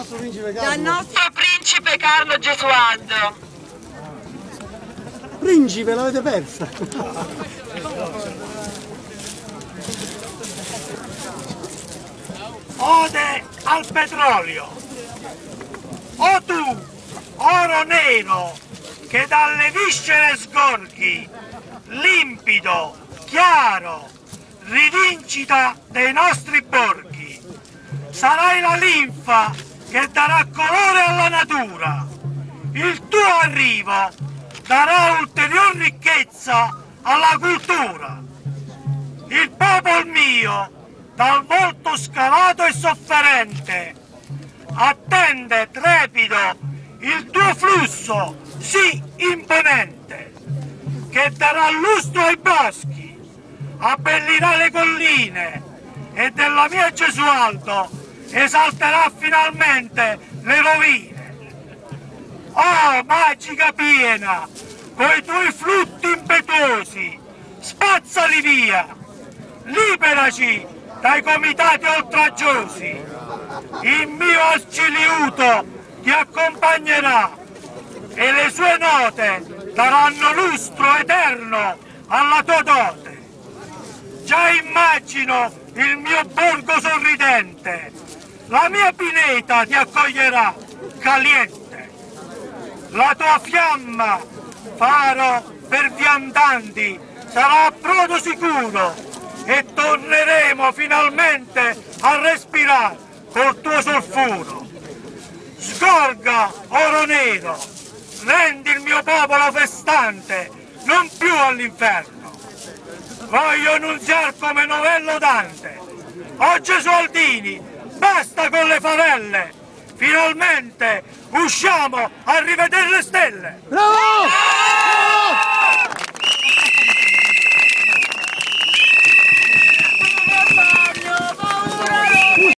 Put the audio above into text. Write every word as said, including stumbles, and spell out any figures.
nostro principe Carlo. Dal nostro principe Carlo Gesualdo. Principe, l'avete persa. Ode al petrolio. O tu, oro nero, che dalle viscere sgorghi, limpido, chiaro, rivincita dei nostri borghi. Sarai la linfa che darà colore alla natura. Il tuo arrivo darà ulterior ricchezza alla cultura. Il popolo mio, dal volto scavato e sofferente, attende trepido il tuo flusso sì imponente, che darà lustro ai boschi, abbellirà le colline e della mia Gesualdo esalterà finalmente le rovine. Oh, magica piena, coi tuoi flutti impetuosi, spazzali via, liberaci dai comitati oltraggiosi. Il mio arciliuto ti accompagnerà e le sue note daranno lustro eterno alla tua dote. Già immagino il mio borgo sorridente, la mia pineta ti accoglierà caliente. La tua fiamma, faro per viandanti, sarà a brodo sicuro e torneremo finalmente a respirare col tuo solfuro. Sgorga, oro nero, rendi il mio popolo festante, non più all'inferno. Voglio annunziare come Novello Dante. O Gesualdini, basta con le favelle, finalmente usciamo a rivedere le stelle. Bravo!